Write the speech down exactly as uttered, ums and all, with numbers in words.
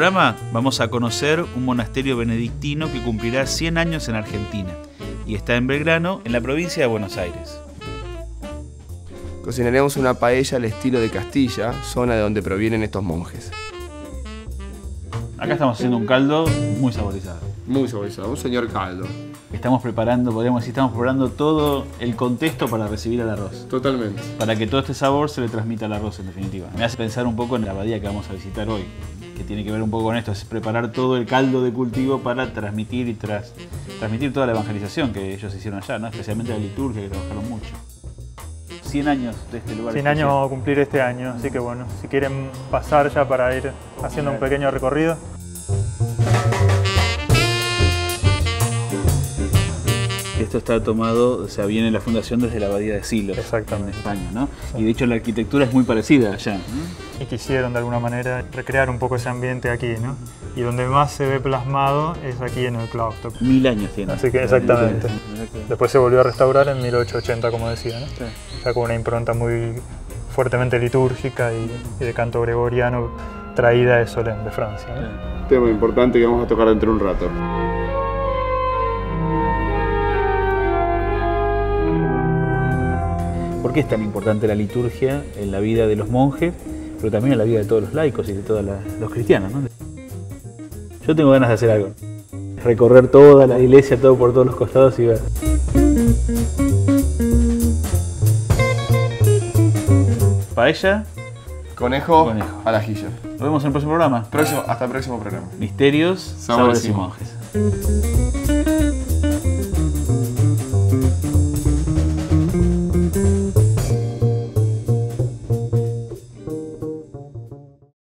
programa vamos a conocer un monasterio benedictino que cumplirá cien años en Argentina y está en Belgrano, en la provincia de Buenos Aires. Cocinaremos una paella al estilo de Castilla, zona de donde provienen estos monjes. Acá estamos haciendo un caldo muy saborizado. Muy saborizado, un señor caldo. Estamos preparando, podríamos decir, estamos preparando todo el contexto para recibir al arroz. Totalmente. Para que todo este sabor se le transmita al arroz, en definitiva. Me hace pensar un poco en la abadía que vamos a visitar hoy, que tiene que ver un poco con esto, es preparar todo el caldo de cultivo para transmitir y tras, transmitir toda la evangelización que ellos hicieron allá, ¿no? Especialmente la liturgia, que trabajaron mucho. cien años de este lugar. cien años vamos a cumplir este año, así que bueno, si quieren pasar ya para ir haciendo un pequeño recorrido. Esto está tomado, o sea, viene la fundación desde la abadía de Silos. Exactamente. En España, ¿no? Sí. Y de hecho la arquitectura es muy parecida allá, ¿no? Y quisieron de alguna manera recrear un poco ese ambiente aquí, ¿no? Y donde más se ve plasmado es aquí en el claustro. Mil años tiene. Así que exactamente. Después se volvió a restaurar en mil ochocientos ochenta, como decía, ¿no? Sí. Ya con una impronta muy fuertemente litúrgica y, y de canto gregoriano traída de Solén, de Francia, ¿no? Sí. Tema importante que vamos a tocar dentro de un rato. ¿Por qué es tan importante la liturgia en la vida de los monjes, pero también en la vida de todos los laicos y de todos los cristianos, ¿no? Yo tengo ganas de hacer algo. Recorrer toda la iglesia, todo por todos los costados y ver. Paella. Conejo, Conejo. al ajillo. Nos vemos en el próximo programa. Próximo, hasta el próximo programa. Misterios, Sabores sabores y y monjes.